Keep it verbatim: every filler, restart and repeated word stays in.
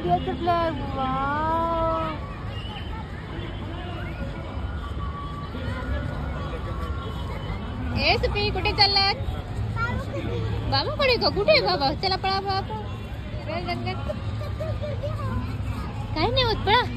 इंडियाचं flag. Wow. ए soupy कुठे चाललात? बाबाकडे का? कुठे बाबा? चला पळा पळा पळा. काय नाही होत, पळा.